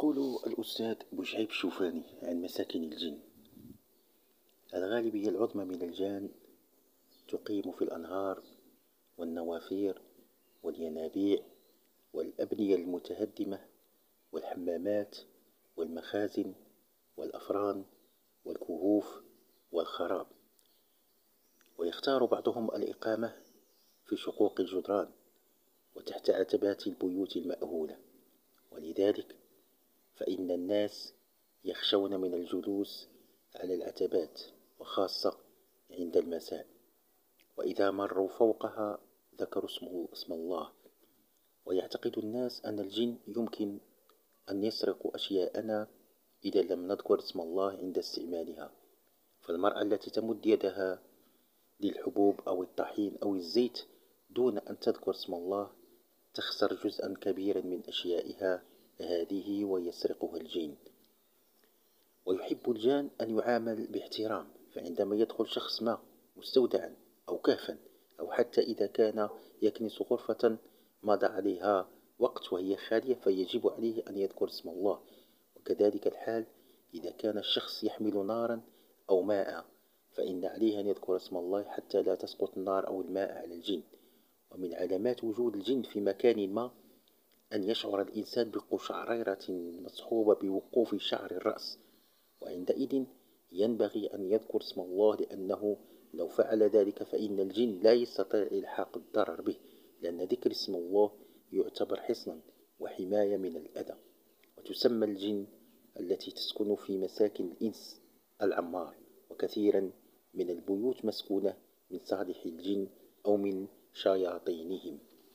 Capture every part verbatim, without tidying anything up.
يقول الأستاذ بشعيب الشوفاني عن مساكن الجن: الغالبية العظمى من الجان تقيم في الأنهار والنوافير والينابيع والأبنية المتهدمة والحمامات والمخازن والأفران والكهوف والخراب، ويختار بعضهم الإقامة في شقوق الجدران وتحت عتبات البيوت المأهولة. ولذلك فإن الناس يخشون من الجلوس على العتبات، وخاصة عند المساء، وإذا مروا فوقها ذكروا اسم الله. ويعتقد الناس أن الجن يمكن أن يسرقوا أشياءنا إذا لم نذكر اسم الله عند استعمالها. فالمرأة التي تمد يدها للحبوب أو الطحين أو الزيت دون أن تذكر اسم الله تخسر جزءا كبيرا من أشيائها هذه ويسرقها الجن. ويحب الجان أن يعامل باحترام، فعندما يدخل شخص ما مستودعا أو كهفا أو حتى إذا كان يكنس غرفة مضى عليها وقت وهي خالية فيجب عليه أن يذكر اسم الله. وكذلك الحال إذا كان الشخص يحمل نارا أو ماء فإن عليه أن يذكر اسم الله حتى لا تسقط النار أو الماء على الجن. ومن علامات وجود الجن في مكان ما أن يشعر الإنسان بقشعريرة مصحوبة بوقوف شعر الرأس، وعندئذ ينبغي أن يذكر اسم الله، لأنه لو فعل ذلك فإن الجن لا يستطيع إلحاق الضرر به، لأن ذكر اسم الله يعتبر حصنا وحماية من الأذى. وتسمى الجن التي تسكن في مساكن الإنس العمار، وكثيرا من البيوت مسكونة من صالح الجن أو من شياطينهم.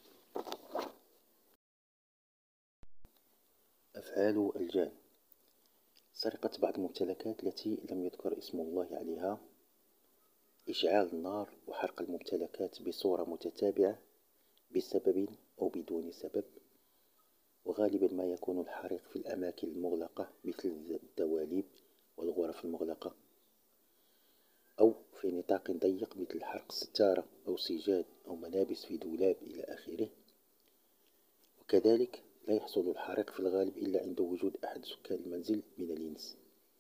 أفعال الجان: سرقة بعض الممتلكات التي لم يذكر اسم الله عليها، إشعال النار وحرق الممتلكات بصورة متتابعة بسبب أو بدون سبب، وغالبا ما يكون الحريق في الأماكن المغلقة مثل الدواليب والغرف المغلقة، أو في نطاق ضيق مثل حرق ستارة أو سجاد أو ملابس في دولاب إلى آخره. وكذلك لا يحصل الحريق في الغالب إلا عند وجود أحد سكان المنزل من الإنس.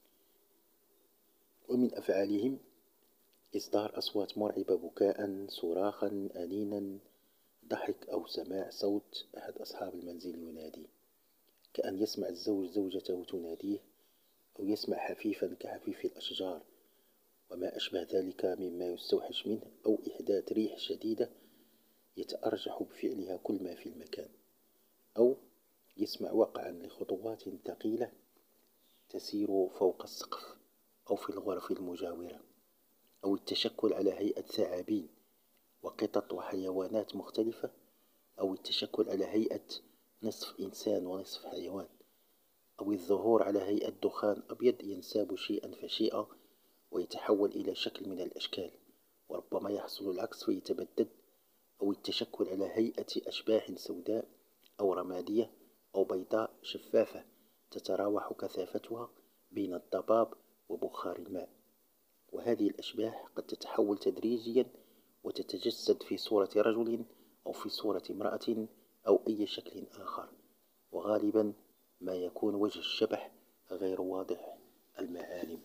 ومن أفعالهم إصدار أصوات مرعبة، بكاء، صراخا، أنينا، ضحك، أو سماع صوت أحد أصحاب المنزل ينادي، كأن يسمع الزوج زوجته تناديه، أو يسمع حفيفا كحفيف الأشجار وما أشبه ذلك مما يستوحش منه، أو إحداث ريح شديدة يتأرجح بفعلها كل ما في المكان، أو يسمع وقعا لخطوات ثقيلة تسير فوق السقف أو في الغرف المجاورة، أو التشكل على هيئة ثعابين وقطط وحيوانات مختلفة، أو التشكل على هيئة نصف إنسان ونصف حيوان، أو الظهور على هيئة دخان أبيض ينساب شيئا فشيئا ويتحول إلى شكل من الأشكال، وربما يحصل العكس فيتبدد، أو التشكل على هيئة أشباح سوداء أو رمادية أو بيضاء شفافة تتراوح كثافتها بين الضباب وبخار الماء. وهذه الأشباح قد تتحول تدريجيا وتتجسد في صورة رجل أو في صورة امرأة أو أي شكل آخر، وغالبا ما يكون وجه الشبح غير واضح المعالم.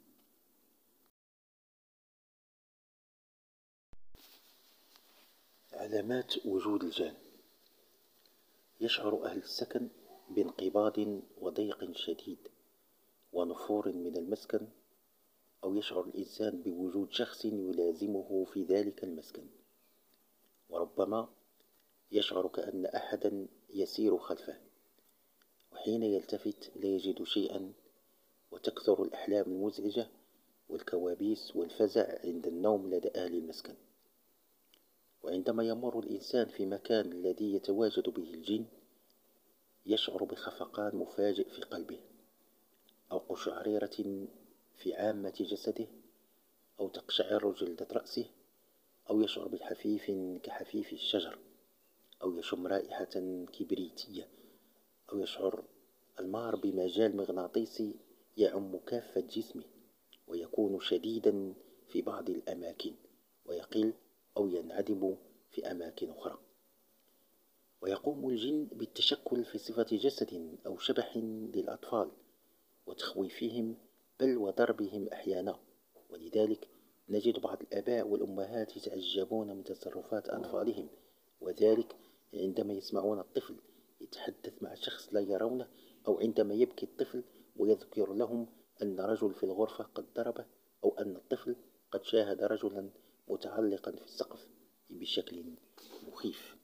علامات وجود الجان: يشعر أهل السكن بانقباض وضيق شديد ونفور من المسكن، أو يشعر الإنسان بوجود شخص يلازمه في ذلك المسكن، وربما يشعر كأن أحدا يسير خلفه، وحين يلتفت لا يجد شيئا، وتكثر الأحلام المزعجة والكوابيس والفزع عند النوم لدى أهل المسكن. وعندما يمر الإنسان في مكان الذي يتواجد به الجن يشعر بخفقان مفاجئ في قلبه، أو قشعريرة في عامة جسده، أو تقشعر جلدة رأسه، أو يشعر بالحفيف كحفيف الشجر، أو يشم رائحة كبريتية، أو يشعر المار بمجال مغناطيسي يعم كافة جسمه، ويكون شديدا في بعض الأماكن ويقل أو ينعدم في أماكن أخرى. ويقوم الجن بالتشكل في صفة جسد أو شبح للأطفال وتخويفهم بل وضربهم أحيانا. ولذلك نجد بعض الآباء والأمهات يتعجبون من تصرفات أطفالهم، وذلك عندما يسمعون الطفل يتحدث مع شخص لا يرونه، أو عندما يبكي الطفل ويذكر لهم أن رجل في الغرفة قد ضربه، أو أن الطفل قد شاهد رجلا متعلقا في السقف بشكل مخيف.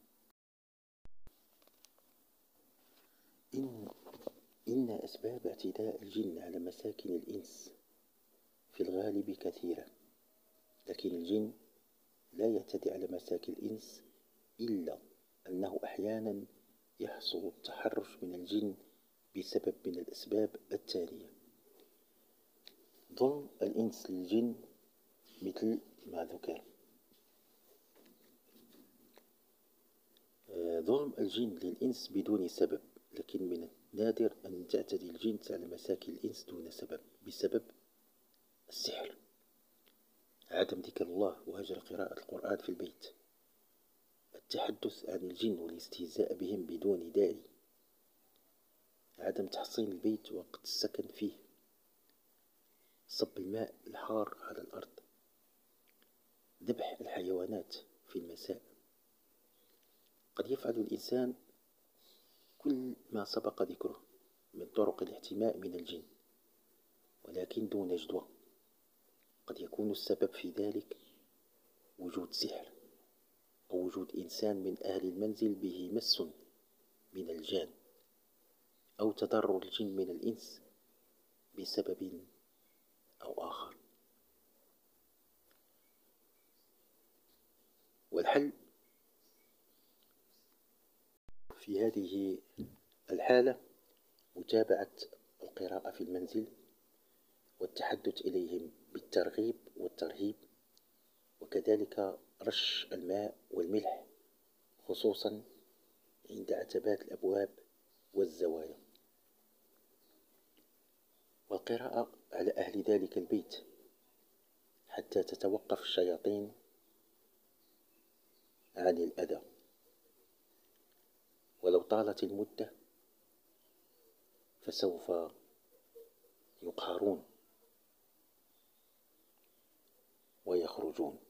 إن, إن أسباب اعتداء الجن على مساكن الإنس في الغالب كثيرة، لكن الجن لا يعتدي على مساكن الإنس، إلا أنه أحيانا يحصل التحرش من الجن بسبب من الأسباب التالية: ظلم الإنس للجن مثل ما ذكر. ظلم الجن للإنس بدون سبب، لكن من النادر أن تعتدي الجن على مساكن الإنس دون سبب بسبب السحر، عدم ذكر الله وهجر قراءة القرآن في البيت، التحدث عن الجن والاستهزاء بهم بدون داعي، عدم تحصين البيت وقت السكن فيه، صب الماء الحار على الأرض، ذبح الحيوانات في المساء. قد يفعل الإنسان كل ما سبق ذكره من طرق الاحتماء من الجن، ولكن دون جدوى. قد يكون السبب في ذلك وجود سحر، أو وجود إنسان من أهل المنزل به مس من الجان، أو تضرر الجن من الإنس بسبب أو آخر. والحل في هذه الحالة متابعة القراءة في المنزل، والتحدث إليهم بالترغيب والترهيب، وكذلك رش الماء والملح خصوصا عند عتبات الأبواب والزوايا، والقراءة على أهل ذلك البيت حتى تتوقف الشياطين عن الأذى. ولو طالت المدة فسوف يقهرون ويخرجون.